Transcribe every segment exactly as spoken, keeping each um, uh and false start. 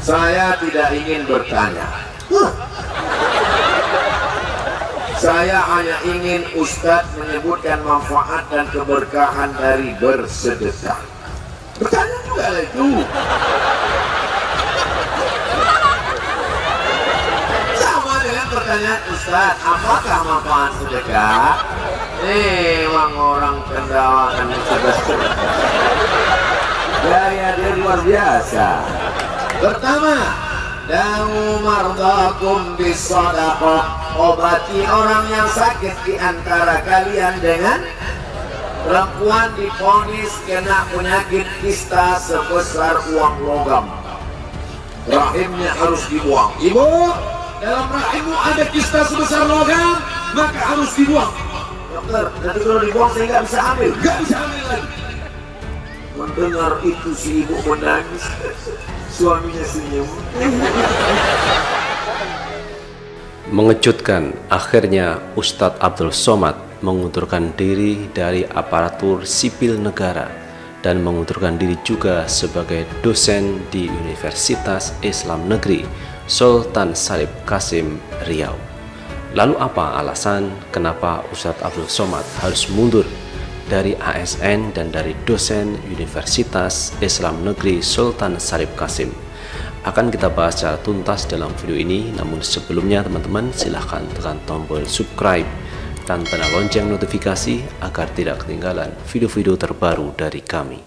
Saya tidak ingin bertanya. Huh. Saya hanya ingin Ustadz menyebutkan manfaat dan keberkahan dari bersedekah. Bertanya juga lah itu. Sama dengan pertanyaan Ustadz, apakah manfaat sedekah? Eh, memang orang kendawangan sedekah. Gaya dia luar biasa. Pertama, dawu mardakum bisadaqah. Obati orang yang sakit di antara kalian dengan perempuan divonis kena penyakit kista sebesar uang logam. Rahimnya harus dibuang. Ibu, dalam rahimmu ada kista sebesar logam, maka harus dibuang. Dokter, nanti kalau dibuang saya nggak bisa ambil, nggak bisa ambil lagi. Mendengar itu si ibu menangis, suaminya senyum. Mengejutkan, akhirnya Ustadz Abdul Somad mengundurkan diri dari aparatur sipil negara dan mengundurkan diri juga sebagai dosen di Universitas Islam Negeri Sultan Syarif Qasim Riau. Lalu apa alasan kenapa Ustadz Abdul Somad harus mundur dari A S N dan dari dosen Universitas Islam Negeri Sultan Syarif Qasim? Akan kita bahas secara tuntas dalam video ini. Namun sebelumnya teman-teman, silahkan tekan tombol subscribe dan tanda lonceng notifikasi agar tidak ketinggalan video-video terbaru dari kami.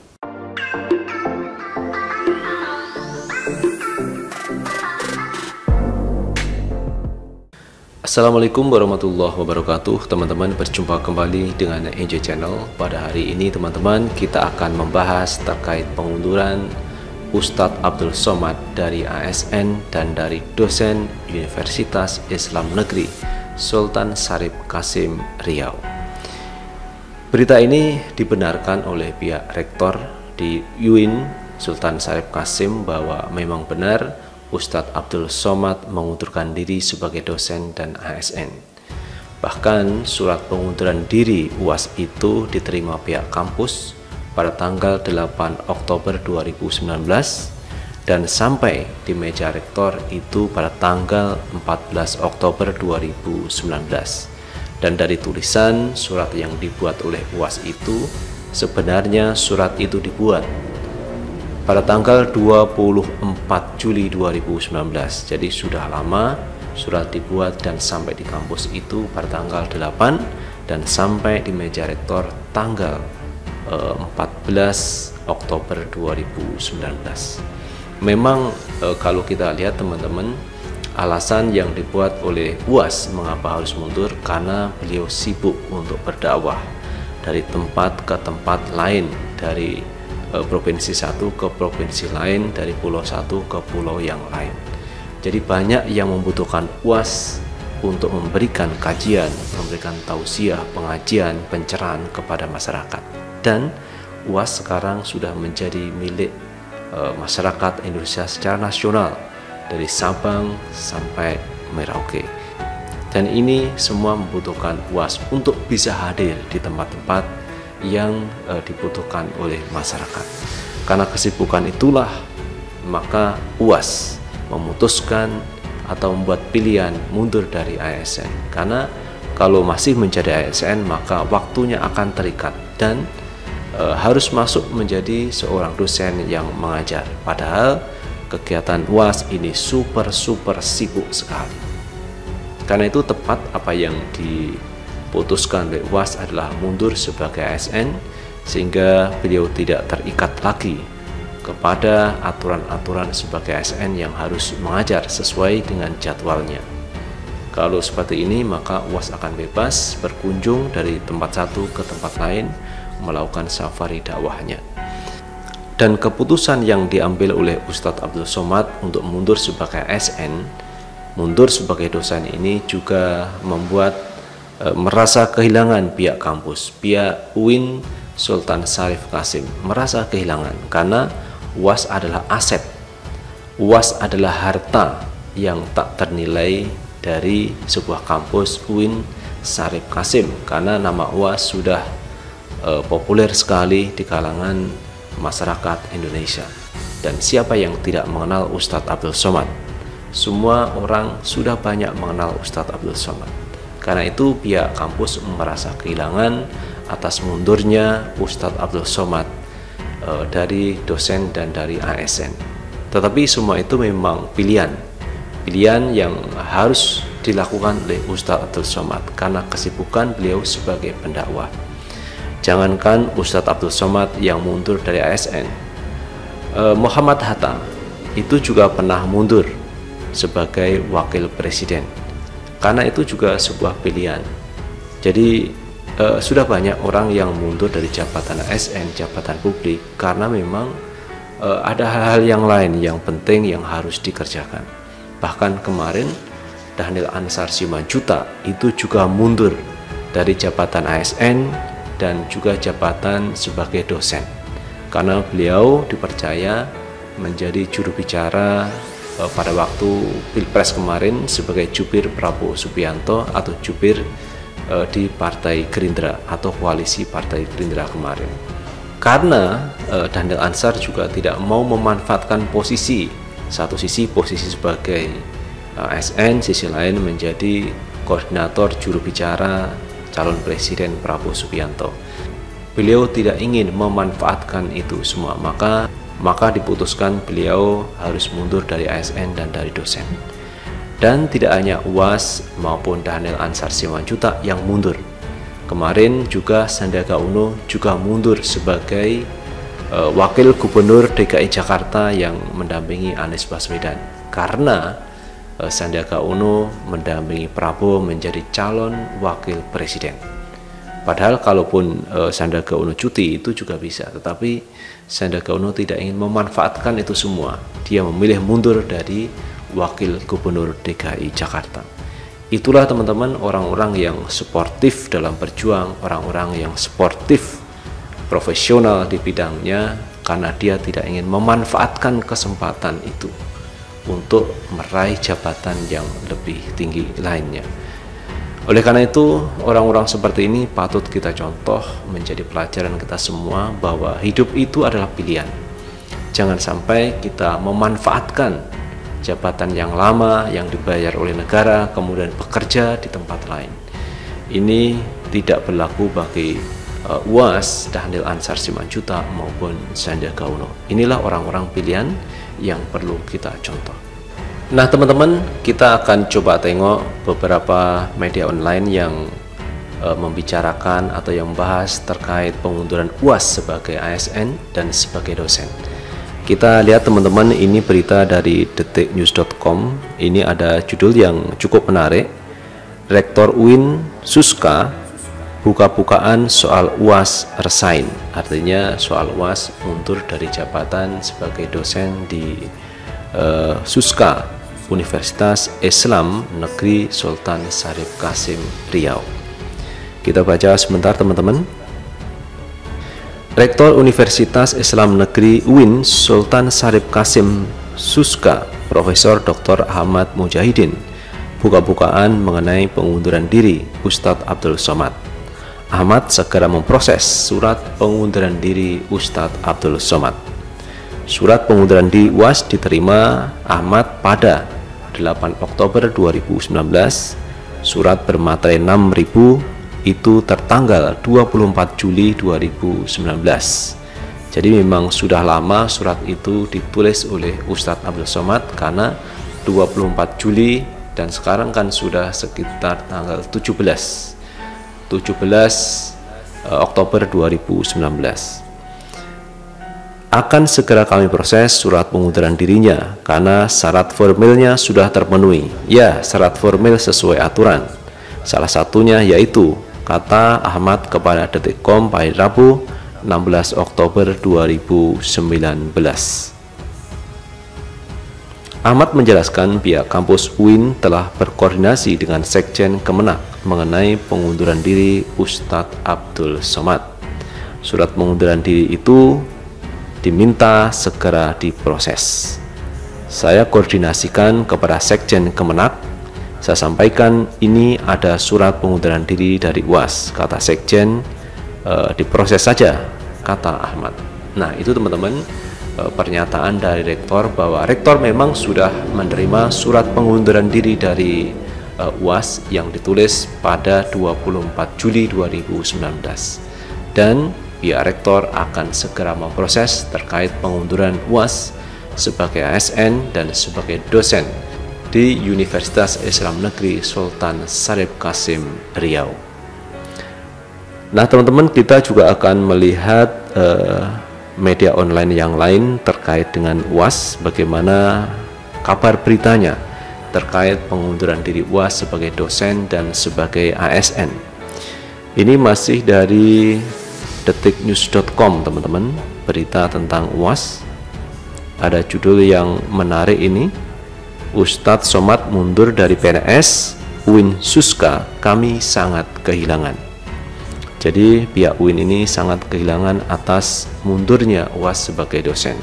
Assalamualaikum warahmatullahi wabarakatuh. Teman-teman, berjumpa kembali dengan N J Channel. Pada hari ini teman-teman, kita akan membahas terkait pengunduran Ustadz Abdul Somad dari A S N dan dari dosen Universitas Islam Negeri Sultan Syarif Qasim Riau. Berita ini dibenarkan oleh pihak rektor di U I N Sultan Syarif Qasim bahwa memang benar Ustadz Abdul Somad mengundurkan diri sebagai dosen dan A S N. Bahkan surat pengunduran diri U A S itu diterima pihak kampus pada tanggal delapan Oktober dua ribu sembilan belas dan sampai di meja rektor itu pada tanggal empat belas Oktober dua ribu sembilan belas. Dan dari tulisan surat yang dibuat oleh U A S itu, sebenarnya surat itu dibuat pada tanggal dua puluh empat Juli dua ribu sembilan belas. Jadi sudah lama surat dibuat dan sampai di kampus itu pada tanggal delapan dan sampai di meja rektor tanggal empat belas Oktober dua ribu sembilan belas. Memang e, kalau kita lihat teman-teman, alasan yang dibuat oleh U A S mengapa harus mundur karena beliau sibuk untuk berdakwah dari tempat ke tempat lain, dari e, provinsi satu ke provinsi lain, dari pulau satu ke pulau yang lain. Jadi banyak yang membutuhkan U A S untuk memberikan kajian, memberikan tausiah, pengajian, pencerahan kepada masyarakat. Dan U A S sekarang sudah menjadi milik e, masyarakat Indonesia secara nasional dari Sabang sampai Merauke. Dan ini semua membutuhkan U A S untuk bisa hadir di tempat-tempat yang e, dibutuhkan oleh masyarakat. Karena kesibukan itulah maka U A S memutuskan atau membuat pilihan mundur dari A S N. Karena kalau masih menjadi A S N maka waktunya akan terikat dan E, harus masuk menjadi seorang dosen yang mengajar. Padahal kegiatan U A S ini super super sibuk sekali. Karena itu tepat apa yang diputuskan oleh U A S adalah mundur sebagai A S N sehingga beliau tidak terikat lagi kepada aturan-aturan sebagai A S N yang harus mengajar sesuai dengan jadwalnya. Kalau seperti ini maka U A S akan bebas berkunjung dari tempat satu ke tempat lain, melakukan safari dakwahnya. Dan keputusan yang diambil oleh Ustadz Abdul Somad untuk mundur sebagai A S N, mundur sebagai dosen ini juga membuat e, merasa kehilangan pihak kampus, pihak U I N Sultan Syarif Qasim merasa kehilangan karena U A S adalah aset, U A S adalah harta yang tak ternilai dari sebuah kampus U I N Syarif Qasim, karena nama U A S sudah e, populer sekali di kalangan masyarakat Indonesia. Dan siapa yang tidak mengenal Ustadz Abdul Somad? Semua orang sudah banyak mengenal Ustadz Abdul Somad. Karena itu pihak kampus merasa kehilangan atas mundurnya Ustadz Abdul Somad e, dari dosen dan dari A S N. Tetapi semua itu memang pilihan, pilihan yang harus dilakukan oleh Ustadz Abdul Somad karena kesibukan beliau sebagai pendakwah. Jangankan Ustadz Abdul Somad yang mundur dari A S N, e, Muhammad Hatta itu juga pernah mundur sebagai wakil presiden. Karena itu juga sebuah pilihan. Jadi e, sudah banyak orang yang mundur dari jabatan A S N, jabatan publik, karena memang e, ada hal-hal yang lain yang penting yang harus dikerjakan. Bahkan kemarin Dhanil Ansar Simanjuntak itu juga mundur dari jabatan A S N dan juga jabatan sebagai dosen, karena beliau dipercaya menjadi juru bicara e, pada waktu Pilpres kemarin sebagai jubir Prabowo Subianto atau jubir e, di Partai Gerindra atau koalisi Partai Gerindra kemarin. Karena e, Dhanil Ansar juga tidak mau memanfaatkan posisi, satu sisi posisi sebagai A S N, sisi lain menjadi koordinator juru bicara calon presiden Prabowo Subianto. Beliau tidak ingin memanfaatkan itu semua, maka maka diputuskan beliau harus mundur dari A S N dan dari dosen. Dan tidak hanya U A S maupun Dhanil Ansar Simanjuntak yang mundur. Kemarin juga Sandiaga Uno juga mundur sebagai uh, wakil gubernur D K I Jakarta yang mendampingi Anies Baswedan, karena uh, Sandiaga Uno mendampingi Prabowo menjadi calon wakil presiden. Padahal kalaupun uh, Sandiaga Uno cuti itu juga bisa, tetapi Sandiaga Uno tidak ingin memanfaatkan itu semua. Dia memilih mundur dari wakil gubernur D K I Jakarta. Itulah teman-teman orang-orang yang sportif dalam berjuang, orang-orang yang sportif profesional di bidangnya, karena dia tidak ingin memanfaatkan kesempatan itu untuk meraih jabatan yang lebih tinggi lainnya. Oleh karena itu, orang-orang seperti ini patut kita contoh, menjadi pelajaran kita semua bahwa hidup itu adalah pilihan. Jangan sampai kita memanfaatkan jabatan yang lama yang dibayar oleh negara kemudian bekerja di tempat lain. Ini tidak berlaku bagi uh, U A S, Dhanil Ansar Simanjuntak maupun Sandiaga Uno. Inilah orang-orang pilihan yang perlu kita contoh. Nah teman-teman, kita akan coba tengok beberapa media online yang e, membicarakan atau yang membahas terkait pengunduran U A S sebagai A S N dan sebagai dosen. Kita lihat teman-teman, ini berita dari detik news dot com. Ini ada judul yang cukup menarik. Rektor U I N Suska buka-bukaan soal U A S resign. Artinya soal U A S mundur dari jabatan sebagai dosen di e, Suska, Universitas Islam Negeri Sultan Syarif Qasim Riau. Kita baca sebentar teman-teman. Rektor Universitas Islam Negeri U I N Sultan Syarif Qasim Suska, Profesor Doktor Ahmad Mujahidin, buka-bukaan mengenai pengunduran diri Ustadz Abdul Somad. Ahmad segera memproses surat pengunduran diri Ustadz Abdul Somad. Surat pengunduran diri U A S diterima Ahmad pada delapan Oktober dua ribu sembilan belas. Surat bermaterai enam ribu itu tertanggal dua puluh empat Juli dua ribu sembilan belas. Jadi memang sudah lama surat itu ditulis oleh Ustadz Abdul Somad, karena dua puluh empat Juli dan sekarang kan sudah sekitar tanggal tujuh belas Oktober dua ribu sembilan belas. Akan segera kami proses surat pengunduran dirinya karena syarat formilnya sudah terpenuhi. Ya, syarat formil sesuai aturan. Salah satunya yaitu, kata Ahmad kepada detik titik com pada Rabu enam belas Oktober dua ribu sembilan belas. Ahmad menjelaskan pihak kampus U I N telah berkoordinasi dengan Sekjen Kemenak mengenai pengunduran diri Ustadz Abdul Somad. Surat pengunduran diri itu diminta segera diproses. Saya koordinasikan kepada Sekjen Kemenak. Saya sampaikan ini ada surat pengunduran diri dari U A S, kata Sekjen, e, diproses saja, kata Ahmad. Nah itu teman-teman, pernyataan dari rektor bahwa rektor memang sudah menerima surat pengunduran diri dari uh, U A S yang ditulis pada dua puluh empat Juli dua ribu sembilan belas, dan pihak rektor akan segera memproses terkait pengunduran U A S sebagai A S N dan sebagai dosen di Universitas Islam Negeri Sultan Syarif Qasim Riau. Nah teman-teman, kita juga akan melihat uh, media online yang lain terkait dengan U A S, bagaimana kabar beritanya terkait pengunduran diri U A S sebagai dosen dan sebagai A S N. Ini masih dari detik news dot com teman-teman, berita tentang U A S. Ada judul yang menarik ini, Ustadz Somad mundur dari P N S, U I N Suska kami sangat kehilangan. Jadi pihak U I N ini sangat kehilangan atas mundurnya U A S sebagai dosen.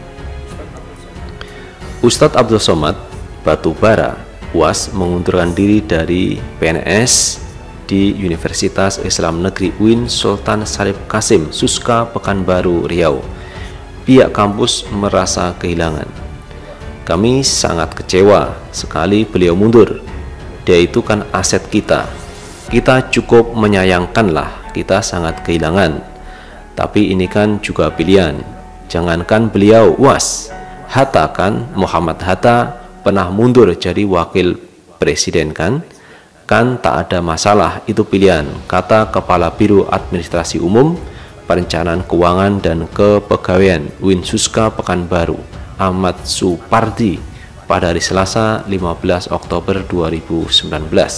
Ustadz Abdul Somad Batubara, U A S mengundurkan diri dari P N S di Universitas Islam Negeri U I N Sultan Syarif Qasim Suska Pekanbaru Riau. Pihak kampus merasa kehilangan. Kami sangat kecewa sekali beliau mundur. Dia itu kan aset kita. Kita cukup menyayangkanlah. Kita sangat kehilangan, tapi ini kan juga pilihan. Jangankan beliau U A S, Hatta kan, Muhammad Hatta pernah mundur jadi wakil presiden kan, kan tak ada masalah, itu pilihan, kata Kepala Biro Administrasi Umum, Perencanaan Keuangan dan Kepegawaian U I N Suska Pekanbaru, Ahmad Supardi pada hari Selasa lima belas Oktober dua ribu sembilan belas.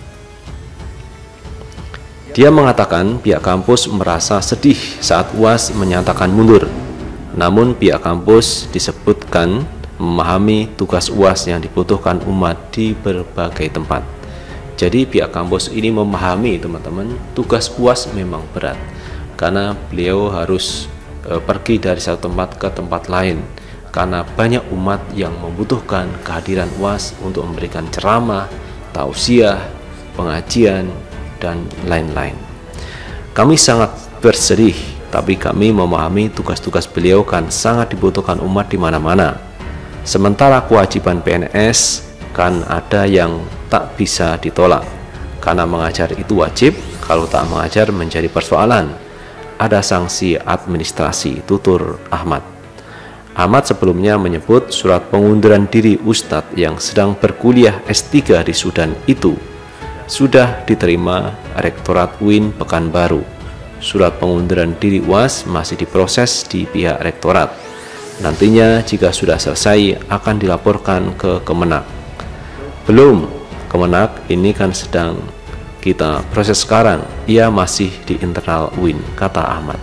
Dia mengatakan pihak kampus merasa sedih saat U A S menyatakan mundur. Namun pihak kampus disebutkan memahami tugas U A S yang dibutuhkan umat di berbagai tempat. Jadi pihak kampus ini memahami teman-teman, tugas U A S memang berat karena beliau harus e, pergi dari satu tempat ke tempat lain karena banyak umat yang membutuhkan kehadiran U A S untuk memberikan ceramah, tausiah, pengajian, dan lain-lain. Kami sangat bersedih, tapi kami memahami tugas-tugas beliau kan sangat dibutuhkan umat di mana-mana. Sementara kewajiban P N S kan ada yang tak bisa ditolak, karena mengajar itu wajib, kalau tak mengajar menjadi persoalan. Ada sanksi administrasi, tutur Ahmad. Ahmad sebelumnya menyebut surat pengunduran diri Ustadz yang sedang berkuliah S tiga di Sudan itu sudah diterima Rektorat U I N Pekanbaru. Surat pengunduran diri U A S masih diproses di pihak Rektorat. Nantinya jika sudah selesai akan dilaporkan ke Kemenak. Belum, Kemenak ini kan sedang kita proses sekarang, ia masih di internal U I N, kata Ahmad.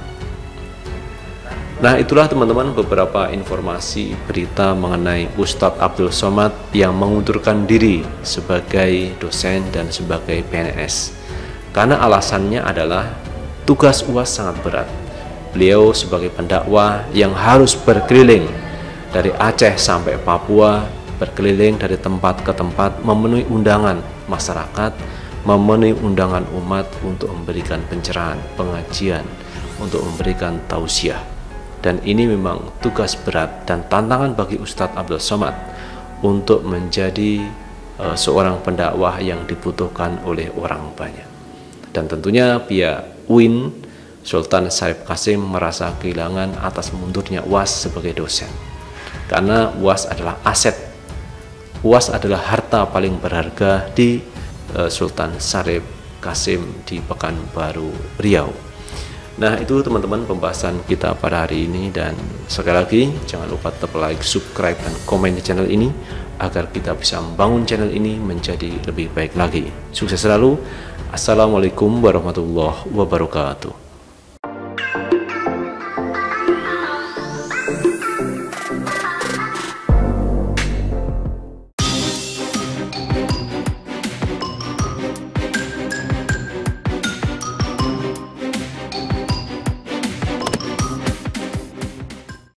Nah itulah teman-teman beberapa informasi berita mengenai Ustadz Abdul Somad yang mengundurkan diri sebagai dosen dan sebagai P N S. Karena alasannya adalah tugas U A S sangat berat. Beliau sebagai pendakwah yang harus berkeliling dari Aceh sampai Papua, berkeliling dari tempat ke tempat memenuhi undangan masyarakat, memenuhi undangan umat untuk memberikan pencerahan, pengajian, untuk memberikan tausiah. Dan ini memang tugas berat dan tantangan bagi Ustadz Abdul Somad untuk menjadi uh, seorang pendakwah yang dibutuhkan oleh orang banyak. Dan tentunya pihak U I N Sultan Syarif Qasim merasa kehilangan atas mundurnya U A S sebagai dosen. Karena U A S adalah aset, U A S adalah harta paling berharga di uh, Sultan Syarif Qasim di Pekanbaru Riau. Nah itu teman-teman pembahasan kita pada hari ini, dan sekali lagi jangan lupa tetap like, subscribe, dan komen di channel ini agar kita bisa membangun channel ini menjadi lebih baik lagi. Sukses selalu. Assalamualaikum warahmatullahi wabarakatuh.